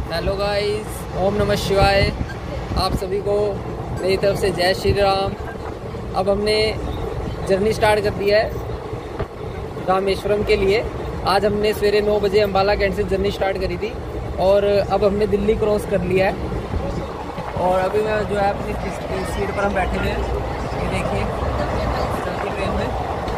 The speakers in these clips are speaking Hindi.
हेलो गाइस, ओम नमः शिवाय। आप सभी को मेरी तरफ से जय श्री राम। अब हमने जर्नी स्टार्ट कर दिया है रामेश्वरम के लिए। आज हमने सवेरे 9 बजे अम्बाला कैंट से जर्नी स्टार्ट करी थी और अब हमने दिल्ली क्रॉस कर लिया है। और अभी मैं जो है अपनी सीट पर हम बैठे हुए हैं, ये देखिए ट्रेन में।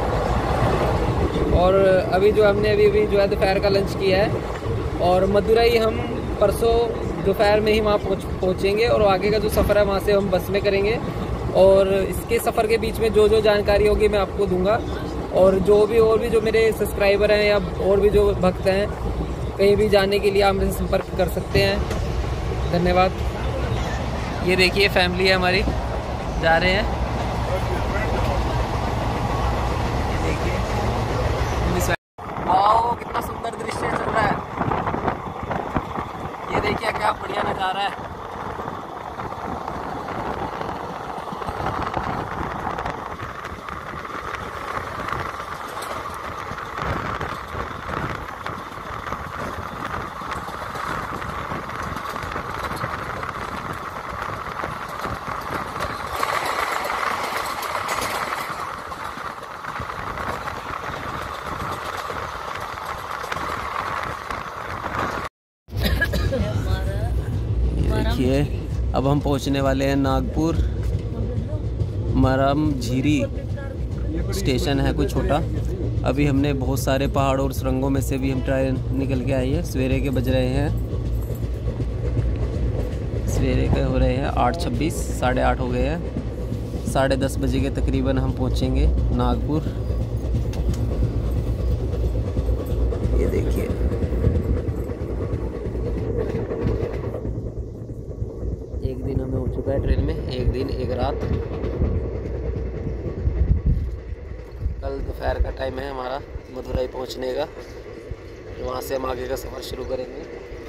और अभी जो हमने अभी जो है दोपहर का लंच किया है और मदुरई हम परसों दोपहर में ही वहाँ पहुँचेंगे और आगे का जो सफ़र है वहाँ से हम बस में करेंगे। और इसके सफ़र के बीच में जो जानकारी होगी मैं आपको दूंगा। और भी जो मेरे सब्सक्राइबर हैं या और भी जो भक्त हैं, कहीं भी जाने के लिए आप हमसे संपर्क कर सकते हैं। धन्यवाद। ये देखिए फैमिली है हमारी, जा रहे हैं। ये देखिए वाओ, कितना सुंदर दृश्य चल रहा है। ये देखिए क्या बढ़िया नज़ारा है। देखिए अब हम पहुंचने वाले हैं नागपुर। मरम झीरी स्टेशन है कोई छोटा। अभी हमने बहुत सारे पहाड़ और सुरंगों में से भी हम ट्रेन निकल के आई है। सवेरे के बज रहे हैं, सवेरे के हो रहे हैं 8:26, 8:30 हो गए हैं। 10:30 बजे के तकरीबन हम पहुंचेंगे नागपुर। ये देखिए एक दिन हमें हो चुका है ट्रेन में, एक दिन एक रात। कल दोपहर का टाइम है हमारा मदुरई पहुंचने का। वहाँ से हम आगे का सफ़र शुरू करेंगे।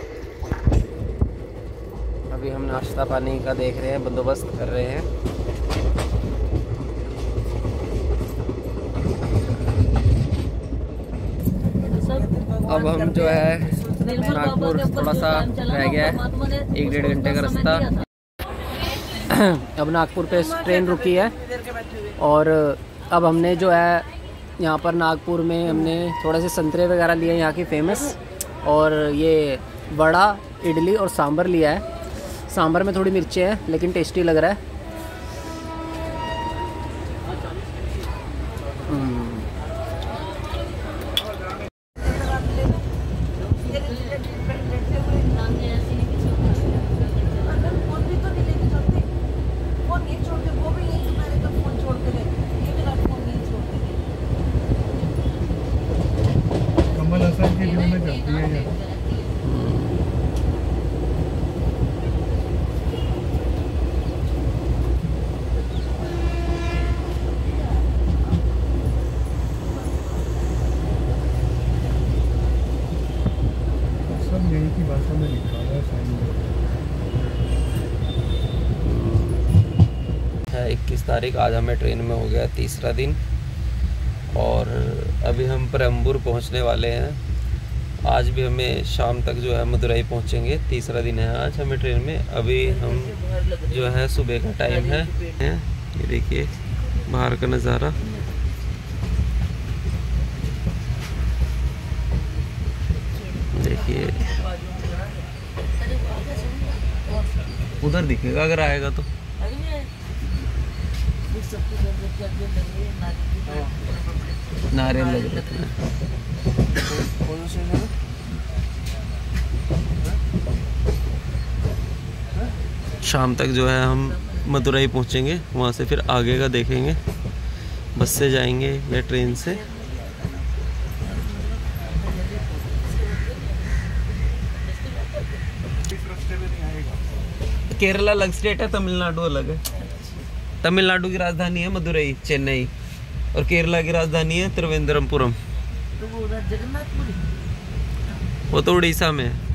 अभी हम नाश्ता पानी का देख रहे हैं, बंदोबस्त कर रहे हैं। अब हम जो है नागपुर थोड़ा सा रह गया है, 1-1.5 घंटे का रास्ता। अब नागपुर पे ट्रेन रुकी है और अब हमने जो है यहाँ पर नागपुर में हमने थोड़े से संतरे वगैरह लिए यहाँ की फेमस। और ये वड़ा, इडली और सांभर लिया है। सांभर में थोड़ी मिर्चें हैं लेकिन टेस्टी लग रहा है। की भाषा में लिखा हुआ है। 21 तारीख, आज हमें ट्रेन में हो गया तीसरा दिन और अभी हम परम्बूर पहुंचने वाले हैं। आज भी हमें शाम तक जो है मदुरई पहुंचेंगे। तीसरा दिन है आज हमें ट्रेन में। अभी हम जो है सुबह का टाइम है। ये देखिए बाहर का नज़ारा। देखिए उधर दिखेगा अगर आएगा तो। नारियल लग रहे थे। शाम तक जो है हम मदुरई पहुंचेंगे। वहां से फिर आगे का देखेंगे, बस से जाएंगे या ट्रेन से। केरला अलग स्टेट है, तमिलनाडु अलग है। तमिलनाडु की राजधानी है मदुरई, चेन्नई, और केरला की राजधानी है त्रिवेंद्रमपुरम। वो तो उड़ीसा में है।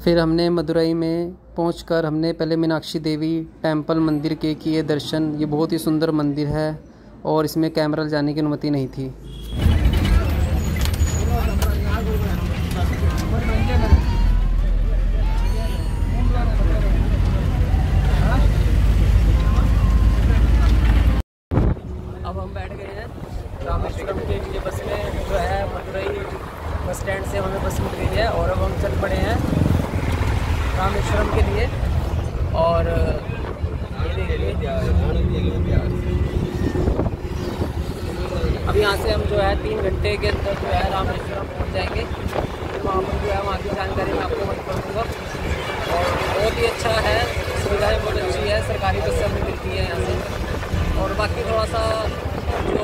फिर हमने मदुरई में पहुंचकर हमने पहले मीनाक्षी देवी टेम्पल मंदिर के किए दर्शन। ये बहुत ही सुंदर मंदिर है और इसमें कैमरा जाने की अनुमति नहीं थी। अब हम बैठ गए हैं रामेश्वरम के लिए बस में, जो है मदुरई बस स्टैंड से हमें बस मिल गई है और अब हम चल पड़े हैं रामेश्वरम के लिए। और ये देखिए अब यहाँ से हम जो है 3 घंटे के अंदर जो है रामेश्वरम पहुँच जाएंगे। फिर वहाँ पर जो है वहाँ की जानकारी मैं आपको वहीं पर दूँगा। और बहुत ही अच्छा है, सुविधाएँ बहुत अच्छी है, सरकारी बस हमें मिलती है यहाँ से। और बाकी थोड़ा सा जो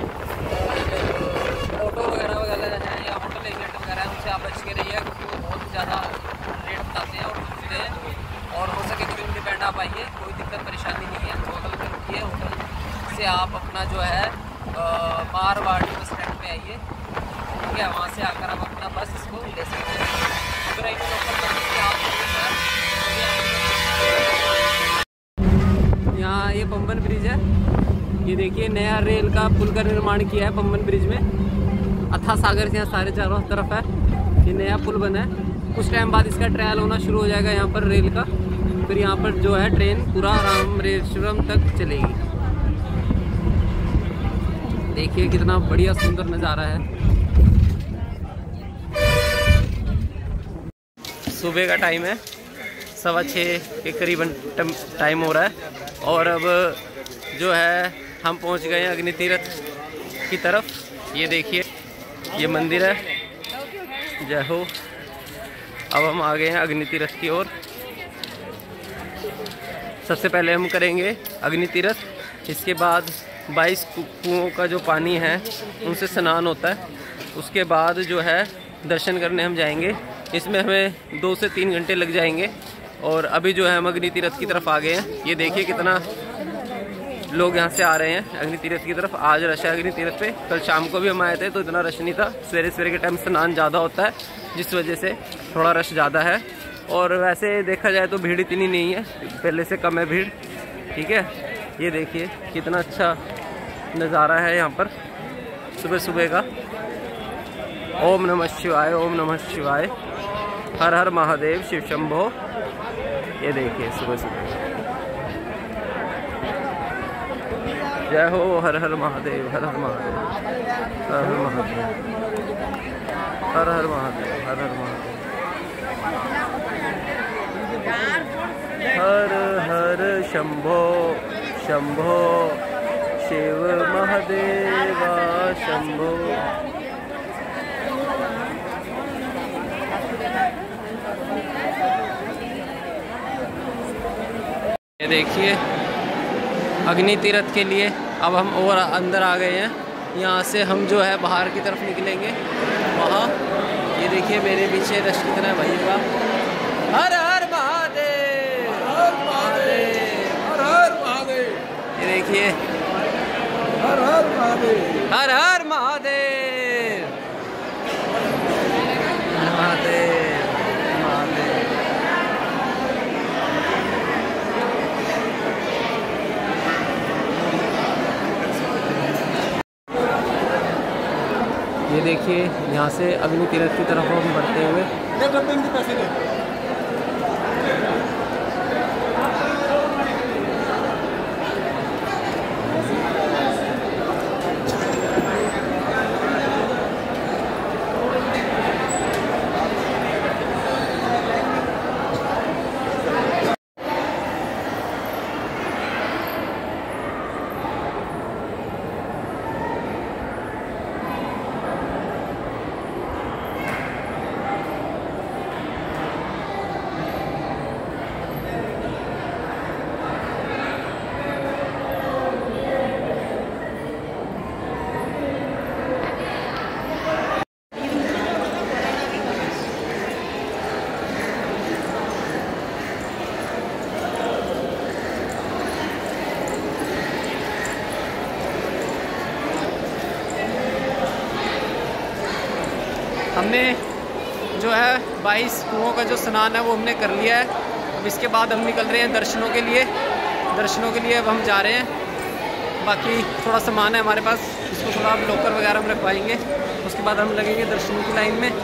ऑटो वगैरह हैं या होटल एजेंट वगैरह हैं उनसे आप बच के रहिए, क्योंकि वो बहुत ज़्यादा रेट बताते हैं और पूछते हैं। और हो सके तो इंडिपेंडेंट आप आइए, कोई दिक्कत परेशानी नहीं है। होटल पे रुकिए, होटल से आप अपना जो है मारवाड़ी बस स्टैंड पे आइए, ठीक है। वहाँ से आकर आप अपना बस इसको ले सकते हैं। अगर एक यहाँ ये पंबन ब्रिज है, ये देखिए नया रेल का पुल का निर्माण किया है पंबन ब्रिज में। अथा सागर से यहाँ सारे चारों तरफ है, ये नया पुल बना है। कुछ टाइम बाद इसका ट्रायल होना शुरू हो जाएगा यहाँ पर रेल का। फिर यहाँ पर जो है ट्रेन पूरा रामेश्वरम तक चलेगी। देखिए कितना बढ़िया सुंदर नज़ारा है। सुबह का टाइम है, 6:15 के करीबन टाइम हो रहा है। और अब जो है हम पहुंच गए हैं अग्नि तीर्थ की तरफ। ये देखिए ये मंदिर है, जय हो। अब हम आ गए हैं अग्नि तीर्थ की ओर। सबसे पहले हम करेंगे अग्नि तीर्थ, इसके बाद 22 कुओं का जो पानी है उनसे स्नान होता है। उसके बाद जो है दर्शन करने हम जाएंगे। इसमें हमें 2 से 3 घंटे लग जाएंगे। और अभी जो है हम अग्नि तीर्थ की तरफ आ गए हैं। ये देखिए कितना लोग यहाँ से आ रहे हैं अग्नि तीर्थ की तरफ। आज रश है अग्नि तीर्थ पे, कल शाम को भी हम आए थे तो इतना रश नहीं था। सवेरे सवेरे के टाइम स्नान ज़्यादा होता है, जिस वजह से थोड़ा रश ज़्यादा है। और वैसे देखा जाए तो भीड़ इतनी नहीं है, पहले से कम है भीड़, ठीक है। ये देखिए कितना अच्छा नज़ारा है यहाँ पर सुबह सुबह का। ओम नमः शिवाय, ओम नमः शिवाय, हर हर महादेव, शिव शंभो। ये देखिए सुबह सुबह जय हो, हर हर महादेव, हर हर महादेव, हर हर महादेव, हर हर महादेव, हर हर महादेव, हर हर शंभो शंभो, शिव महादेवा शंभो। ये देखिए अग्नि तीर्थ के लिए अब हम और अंदर आ गए हैं। यहाँ से हम जो है बाहर की तरफ निकलेंगे वहाँ। ये देखिए मेरे पीछे रश कितना है भाई का। हर हर महादेव, हर महादेव, हर हर महादेव। ये देखिए हर हर महादेव, हर हर महादेव, महादेव महादेव। ये देखिए यहाँ से अग्नि तीर्थ की तरफ हम बढ़ते हुए। हमने जो है 22 कुओं का जो स्नान है वो हमने कर लिया है। अब इसके बाद हम निकल रहे हैं दर्शनों के लिए। अब हम जा रहे हैं। बाकी थोड़ा सामान है हमारे पास, इसको थोड़ा आप लॉकर वगैरह में रखवाएंगे। उसके बाद हम लगेंगे दर्शनों की लाइन में।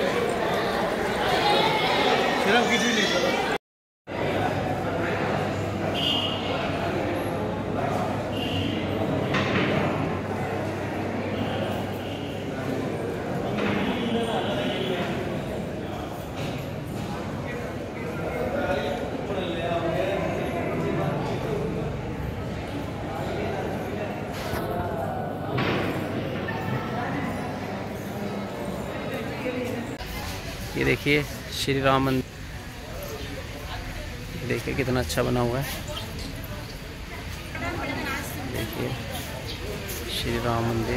ये देखिए श्री राम मंदिर, देखिए कितना अच्छा बना हुआ है। देखिए श्री राम मंदिर।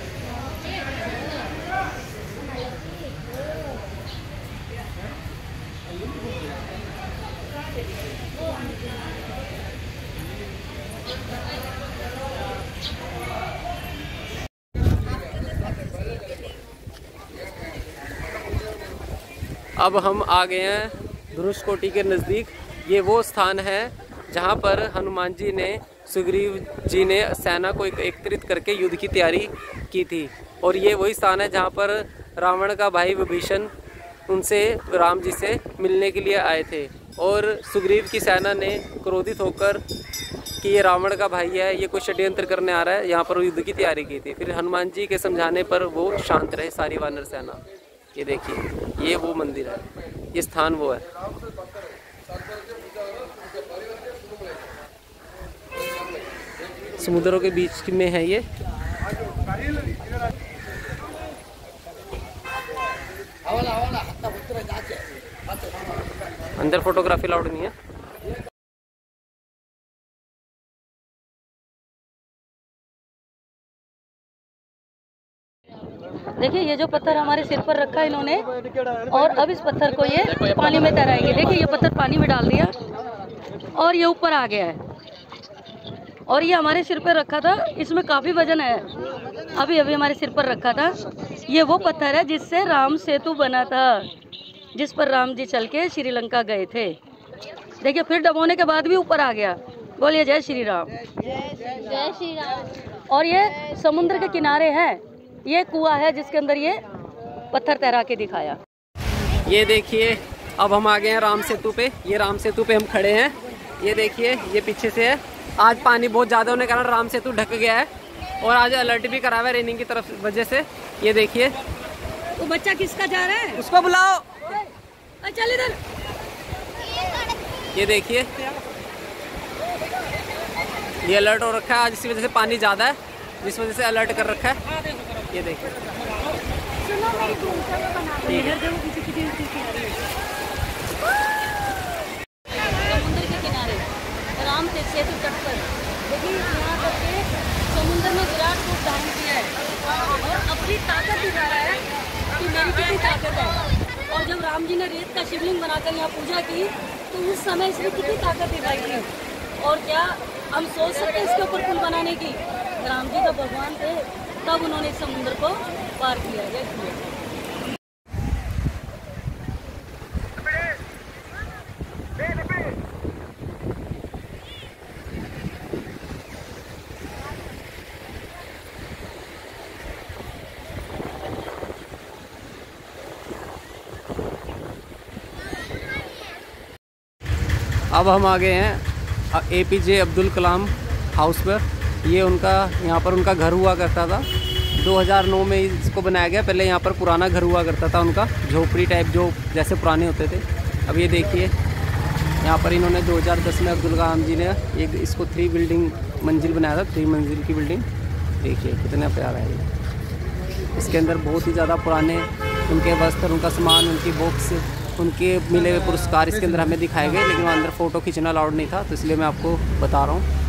अब हम आ गए हैं धनुषकोटि के नज़दीक। ये वो स्थान है जहाँ पर हनुमान जी ने, सुग्रीव जी ने सेना को एकत्रित करके युद्ध की तैयारी की थी। और ये वही स्थान है जहाँ पर रावण का भाई विभीषण उनसे, राम जी से मिलने के लिए आए थे। और सुग्रीव की सेना ने क्रोधित होकर कि ये रावण का भाई है, ये कोई षड्यंत्र करने आ रहा है, यहाँ पर युद्ध की तैयारी की थी। फिर हनुमान जी के समझाने पर वो शांत रहे सारी वानर सेना। ये देखिए ये वो मंदिर है, ये स्थान वो है। समुद्रों के बीच में है ये। अंदर फोटोग्राफी अलाउड नहीं है। देखिए ये जो पत्थर हमारे सिर पर रखा है इन्होंने, और अब इस पत्थर को ये पानी में तैराएंगे। देखिए ये पत्थर पानी में डाल दिया और ये ऊपर आ गया है। और ये हमारे सिर पर रखा था, इसमें काफ़ी वजन है। अभी अभी हमारे सिर पर रखा था। ये वो पत्थर है जिससे राम सेतु बना था, जिस पर राम जी चल के श्रीलंका गए थे। देखिए फिर दबाने के बाद भी ऊपर आ गया। बोलिए जय श्री राम। जय श्री राम। और ये समुद्र के किनारे है, ये कुआं है जिसके अंदर ये पत्थर तैरा के दिखाया। ये देखिए अब हम आ गए हैं राम सेतु पे। ये राम सेतु पे हम खड़े हैं। ये देखिए ये पीछे से है। आज पानी बहुत ज़्यादा होने के कारण राम सेतु ढक गया है और आज अलर्ट भी करा हुआ है रेनिंग की तरफ वजह से। ये देखिए वो बच्चा किसका जा रहा है, उसको बुलाओ, चल इधर। ये देखिए ये अलर्ट हो रखा है आज, इसी वजह से पानी ज़्यादा है, जिस वजह से अलर्ट कर रखा है। ये देखिए समुद्र के किनारे राम सेतु तट पर देखिए यहाँ करके समुद्र में विराट रूप धारण किया है और अपनी ताकत दिखा रहा है कि मेरी कितनी ताकत है। और जब राम जी ने रेत का शिवलिंग बनाकर यहाँ पूजा की तो उस समय इसने कितनी ताकत दिखाई थी। और क्या हम सोच सकते हैं इसके ऊपर पुल बनाने की? राम जी तो भगवान थे, तब उन्होंने इस समुद्र को पार किया है। अब हम आ गए हैं APJ अब्दुल कलाम हाउस पर। ये उनका, यहाँ पर उनका घर हुआ करता था। 2009 में इसको बनाया गया। पहले यहाँ पर पुराना घर हुआ करता था उनका, झोपड़ी टाइप जो जैसे पुराने होते थे। अब ये देखिए यहाँ पर इन्होंने 2010 में अब्दुल कलाम जी ने एक इसको 3 मंजिल बनाया था, 3 मंजिल की बिल्डिंग। देखिए कितना प्यारा है ये। इसके अंदर बहुत ही ज़्यादा पुराने उनके वस्त्र, उनका सामान, उनकी बुक्स, उनके मिले हुए पुरस्कार इसके अंदर हमें दिखाए गए। लेकिन वहाँ अंदर फ़ोटो खींचना अलाउड नहीं था, तो इसलिए मैं आपको बता रहा हूँ।